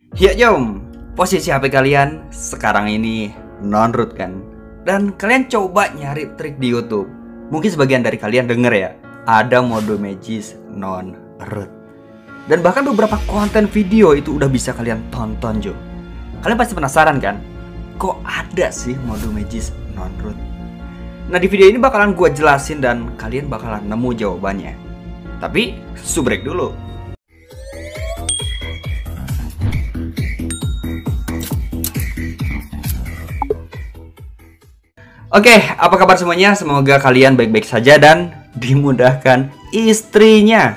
Ya Jom, posisi HP kalian sekarang ini non-root kan? Dan kalian coba nyari trik di YouTube. Mungkin sebagian dari kalian denger ya, ada mode Magis non-root. Dan bahkan beberapa konten video itu udah bisa kalian tonton Jom. Kalian pasti penasaran kan? Kok ada sih mode Magis non-root? Nah di video ini bakalan gue jelasin dan kalian bakalan nemu jawabannya. Tapi subrek dulu. Oke, apa kabar semuanya? Semoga kalian baik-baik saja dan dimudahkan istrinya.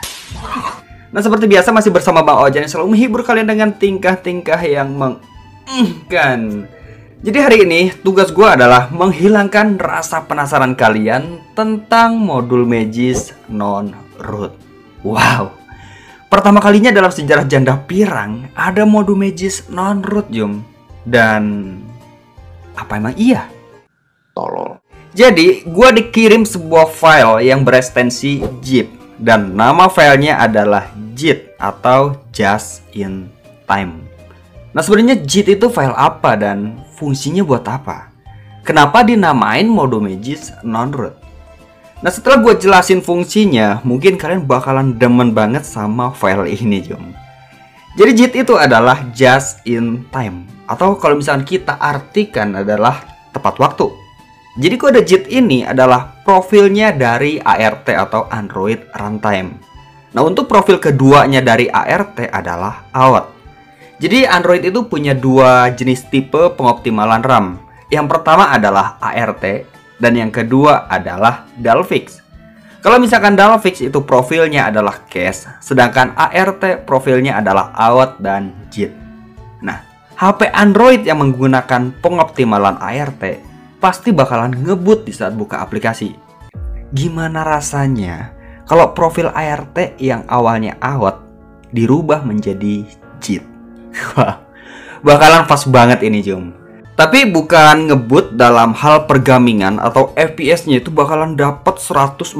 Nah, seperti biasa masih bersama Bang Ojan yang selalu menghibur kalian dengan tingkah-tingkah yang mengengkan. Jadi hari ini tugas gue adalah menghilangkan rasa penasaran kalian tentang modul Magis non-root. Wow, pertama kalinya dalam sejarah janda pirang ada modul Magis non-root Jom. Dan apa emang iya? Tolol. Jadi, gua dikirim sebuah file yang berekstensi JIT dan nama filenya adalah JIT atau Just in Time. Nah, sebenarnya JIT itu file apa dan fungsinya buat apa? Kenapa dinamain mode Magis non-root? Nah, setelah gua jelasin fungsinya, mungkin kalian bakalan demen banget sama file ini, Jom. Jadi JIT itu adalah Just in Time, atau kalau misalkan kita artikan adalah tepat waktu. Jadi kode JIT ini adalah profilnya dari ART atau Android Runtime. Nah, untuk profil keduanya dari ART adalah AWT. Jadi Android itu punya dua jenis tipe pengoptimalan RAM. Yang pertama adalah ART dan yang kedua adalah Dalvik. Kalau misalkan Dalvik itu profilnya adalah cache, sedangkan ART profilnya adalah AWT dan JIT. Nah, HP Android yang menggunakan pengoptimalan ART pasti bakalan ngebut di saat buka aplikasi. Gimana rasanya kalau profil ART yang awalnya AWT dirubah menjadi JIT? Wah, bakalan pas banget ini Jom. Tapi bukan ngebut dalam hal pergamingan atau FPS-nya itu bakalan dapat 144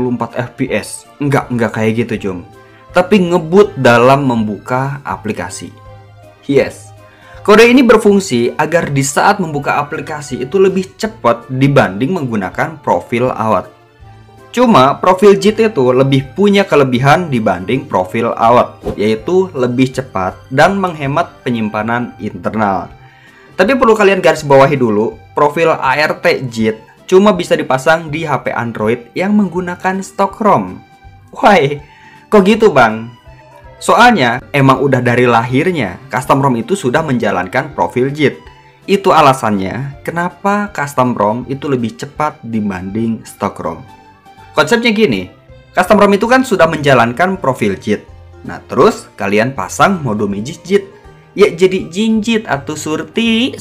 FPS. Enggak kayak gitu Jom. Tapi ngebut dalam membuka aplikasi. Yes. Kode ini berfungsi agar di saat membuka aplikasi itu lebih cepat dibanding menggunakan profil AWT. Cuma profil JIT itu lebih punya kelebihan dibanding profil AWT, yaitu lebih cepat dan menghemat penyimpanan internal. Tapi perlu kalian garis bawahi dulu, profil ART JIT cuma bisa dipasang di HP Android yang menggunakan stok ROM. Why? Kok gitu bang? Soalnya emang udah dari lahirnya custom ROM itu sudah menjalankan profil JIT. Itu alasannya kenapa custom ROM itu lebih cepat dibanding stok ROM. Konsepnya gini, custom ROM itu kan sudah menjalankan profil JIT. Nah terus kalian pasang mode Magis JIT, ya jadi jinjit atau surti.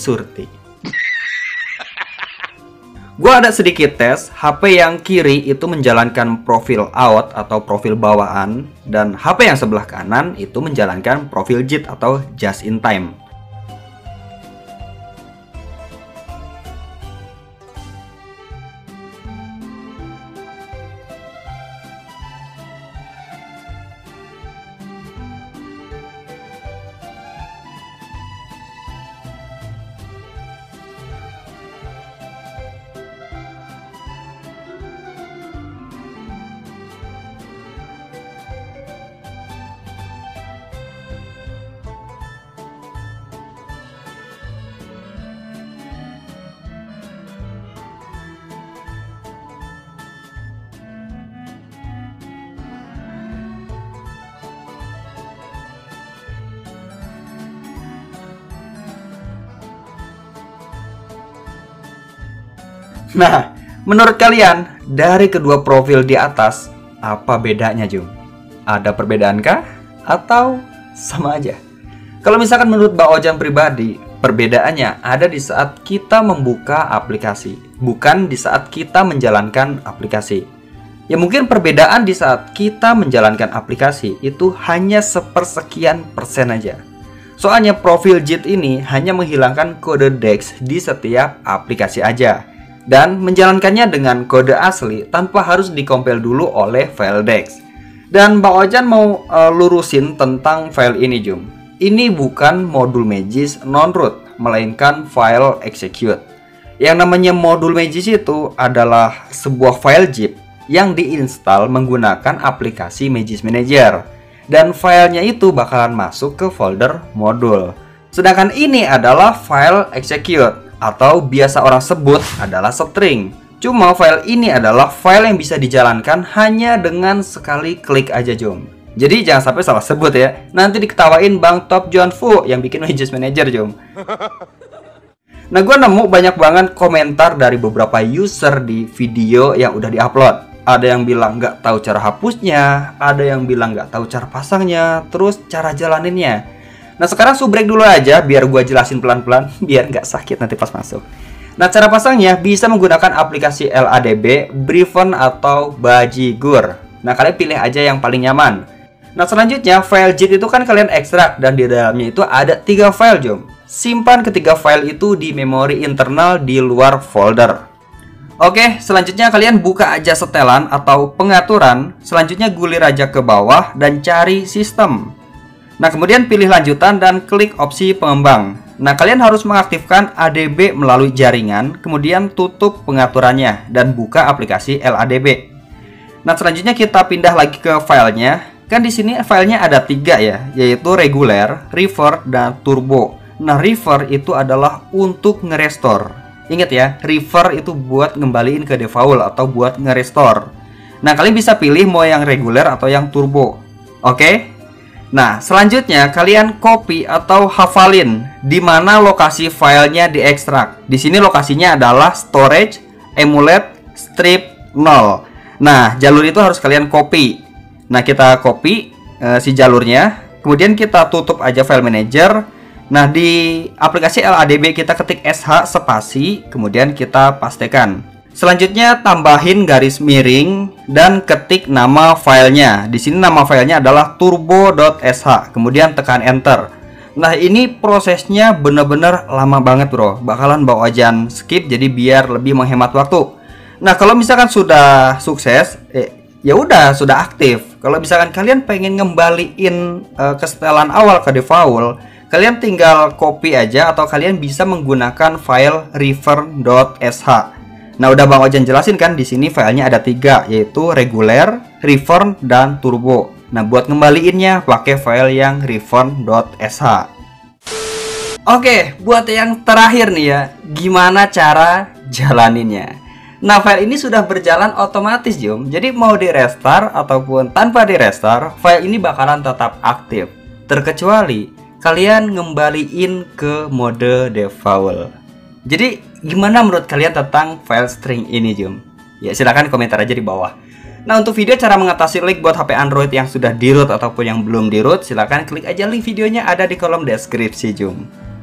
Gua ada sedikit tes, HP yang kiri itu menjalankan profil AWT atau profil bawaan, dan HP yang sebelah kanan itu menjalankan profil JIT atau Just in Time. Nah, menurut kalian, dari kedua profil di atas, apa bedanya Jum? Ada perbedaan kah? Atau sama aja? Kalau misalkan menurut Bang Ojan pribadi, perbedaannya ada di saat kita membuka aplikasi, bukan di saat kita menjalankan aplikasi. Ya mungkin perbedaan di saat kita menjalankan aplikasi itu hanya sepersekian persen aja. Soalnya profil JIT ini hanya menghilangkan kode DEX di setiap aplikasi aja, dan menjalankannya dengan kode asli tanpa harus dikompil dulu oleh file DEX. Dan Bang Ojan mau lurusin tentang file ini Jum. ini bukan modul Magis non-root, melainkan file execute. Yang namanya modul Magis itu adalah sebuah file zip yang diinstal menggunakan aplikasi Magis Manager. Dan filenya itu bakalan masuk ke folder modul. Sedangkan ini adalah file execute, atau biasa orang sebut adalah string. Cuma file ini adalah file yang bisa dijalankan hanya dengan sekali klik aja, Jom. Jadi jangan sampai salah sebut ya. Nanti diketawain Bang Top John Fu yang bikin Magis Manager, Jom. Nah, gue nemu banyak banget komentar dari beberapa user di video yang udah diupload. Ada yang bilang nggak tahu cara hapusnya, ada yang bilang nggak tahu cara pasangnya, terus cara jalaninnya. Nah, sekarang subrek dulu aja biar gue jelasin pelan-pelan, biar nggak sakit nanti pas masuk. Nah, cara pasangnya bisa menggunakan aplikasi LADB, Briven, atau Bajigur. Nah, kalian pilih aja yang paling nyaman. Nah, selanjutnya file zip itu kan kalian ekstrak dan di dalamnya itu ada 3 file, Jom. Simpan ketiga file itu di memori internal di luar folder. Oke, selanjutnya kalian buka aja setelan atau pengaturan. Selanjutnya gulir aja ke bawah dan cari sistem. Nah, kemudian pilih lanjutan dan klik opsi pengembang. Nah, kalian harus mengaktifkan ADB melalui jaringan, kemudian tutup pengaturannya dan buka aplikasi LADB. Nah, selanjutnya kita pindah lagi ke filenya. Kan di sini filenya ada 3 ya, yaitu reguler, river, dan turbo. Nah, river itu adalah untuk ngerestore. Ingat ya, river itu buat ngembaliin ke default atau buat ngerestore. Nah, kalian bisa pilih mau yang reguler atau yang turbo. Oke? Nah, selanjutnya kalian copy atau hafalin di mana lokasi filenya diekstrak. Di sini lokasinya adalah storage, emulate, strip 0. Nah, jalur itu harus kalian copy. Nah, kita copy si jalurnya, kemudian kita tutup aja file manager. Nah, di aplikasi LADB kita ketik sh spasi, kemudian kita pastekan. Selanjutnya tambahin garis miring dan ketik nama filenya. Di sini nama filenya adalah turbo.sh, kemudian tekan enter. Nah, ini prosesnya bener-bener lama banget, bro. Bakalan bawa ajan skip, jadi biar lebih menghemat waktu. Nah, kalau misalkan sudah sukses, ya udah sudah aktif. Kalau misalkan kalian pengen ngembaliin ke setelan awal ke default, kalian tinggal copy aja atau kalian bisa menggunakan file river.sh. Nah, udah Bang Ojan jelasin kan di sini filenya ada 3, yaitu reguler, river, dan turbo. Nah, buat ngembaliinnya pakai file yang river.sh. Oke, buat yang terakhir nih ya, gimana cara jalaninnya? Nah, file ini sudah berjalan otomatis, Jom. Jadi mau di restart ataupun tanpa di restart, file ini bakalan tetap aktif. Terkecuali kalian ngembaliin ke mode default. Jadi gimana menurut kalian tentang file string ini, Jom? Ya, silahkan komentar aja di bawah. Nah, untuk video cara mengatasi leak buat HP Android yang sudah di root ataupun yang belum di root, silahkan klik aja link videonya ada di kolom deskripsi, Jom.